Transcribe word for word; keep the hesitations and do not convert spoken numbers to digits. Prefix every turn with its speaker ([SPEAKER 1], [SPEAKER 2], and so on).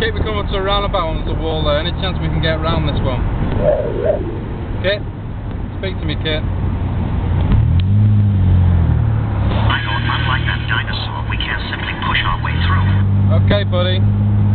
[SPEAKER 1] Kit, we come up to a roundabout on the wall there. Any chance we can get around this one? Kit? Speak to me, Kit.
[SPEAKER 2] I thought, unlike that dinosaur, we can't simply push our way through.
[SPEAKER 1] Okay, buddy.